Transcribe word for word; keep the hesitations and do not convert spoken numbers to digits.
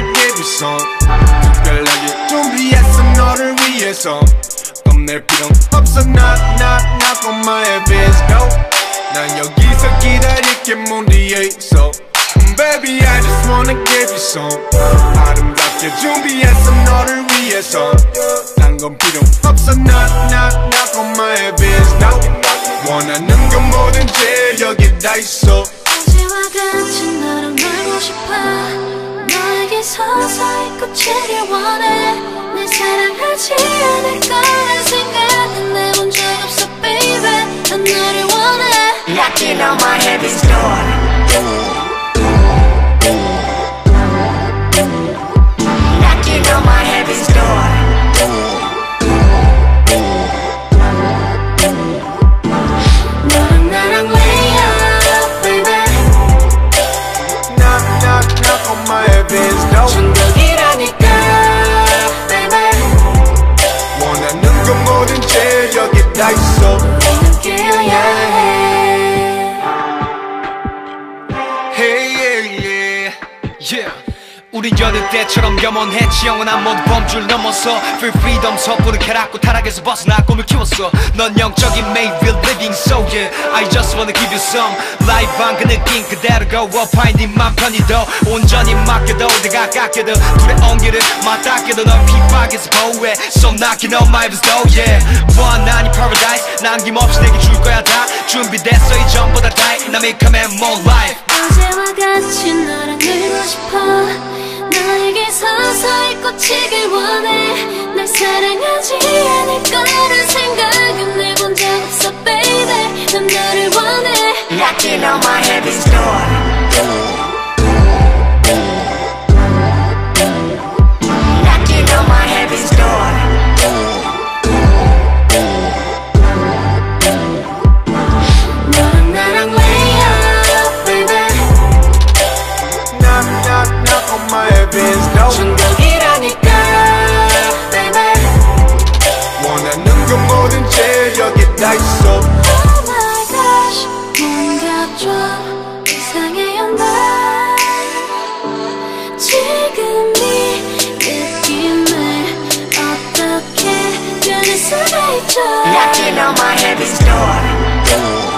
give you some. 특별하게 준비했어 너를 위해서. 겁낼 필요 없어 knock knock knock on my heaven's door. 난 여기서 기다릴게 문 뒤에 있어. Baby I just wanna give you some. 아름답게 준비했어 너를 위해서. 딴 건 필요 없어 knock knock knock on my heaven's door. 원하는 건 뭐든지 여기 다 있어. 어제와 같이 너랑 놀고 싶어. 너에게 서서히 꽂히길 원해. 날 사랑하지 않을 거란 생각은 해본 적 없어 baby. 난 너를 원해. Knocking on my heaven's door. Knocking on my heaven's door. 너랑 나랑 way up baby. Knock knock knock on my heaven's door. 충격이라니까 baby. 원하는 건 뭐든지 여기 다 있어. 느껴야 해. Hey yeah yeah yeah. 우린 여느 때처럼 염원했지. 영원한 모든 범주를 넘어서 Free freedom 섣부른 쾌락과 타락에서 벗어나 꿈을 키웠어. 넌 영적인 made real living so yeah I just wanna give you some. 라이브한 그 느낌 그대로 go up finding 맘 편히 더 온전히 맡겨도 내가 깎여도 둘의 온기를 맞닿게도 넌 핍박에서 보호해. So knocking on my heaven's door yeah. 원하니 paradise 남김없이 내게 줄 거야 다. 준비됐어 이전보다 tight 나 make a man more life. 어제와 같이 너랑 놀고 싶어. 너에게 서서히 꽂히길 원해. 날 사랑하지 않을 거란 생각은 해본 적 없어 baby. 난 너를 원해. Knocking on my heaven's door. Knocking on my heaven's door. 너랑 나랑 way up baby. Knock knock knock on my heaven's door. 충격이라니까 baby. 원하는 건 뭐든지 여기 다 있어. Oh my gosh 뭔가 좀 이상해요 날. 지금 이 느낌을 어떻게 변할 수가 있죠. Knocking on my heaven's door.